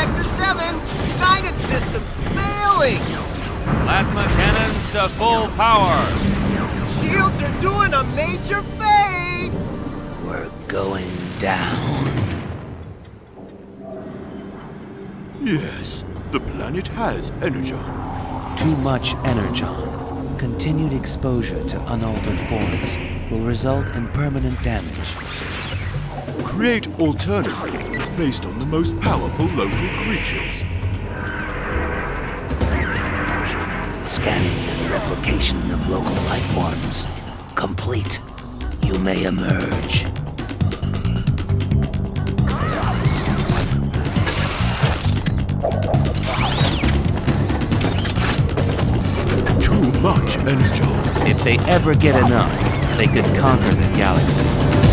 Sector 7! Guidance system failing! Plasma cannons to full power! Shields are doing a major fade! We're going down. Yes, the planet has energon. Too much energon. Continued exposure to unaltered forms will result in permanent damage. Create alternative forms based on the most powerful local creatures. Scanning and replication of local life forms complete. You may emerge. Too much energon. If they ever get enough, they could conquer the galaxy.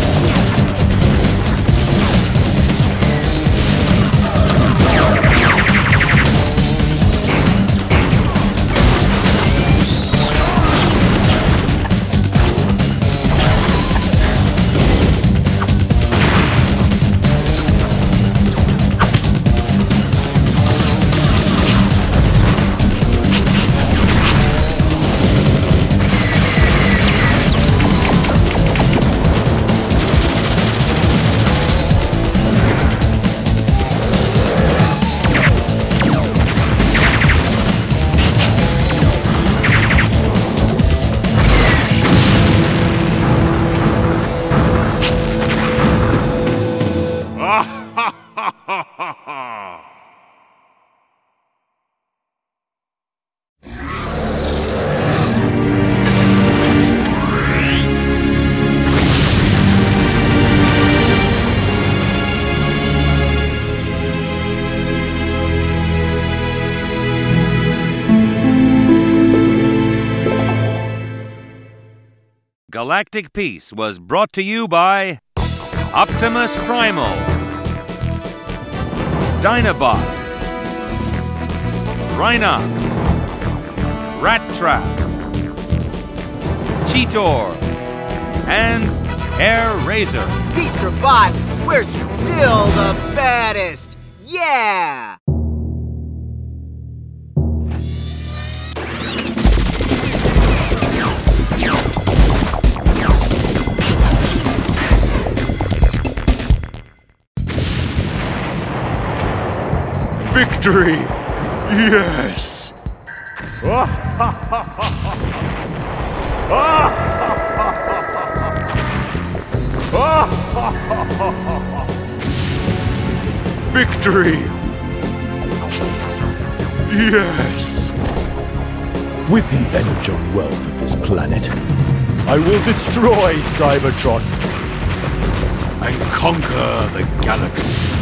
Galactic Peace was brought to you by Optimus Primal, Dinobot, Rhinox, Rat Trap, Cheetor, and Air Razor. Peace or bot, we're still the baddest! Yeah! Victory! Yes! Victory! Yes! With the energon wealth of this planet, I will destroy Cybertron And conquer the galaxy.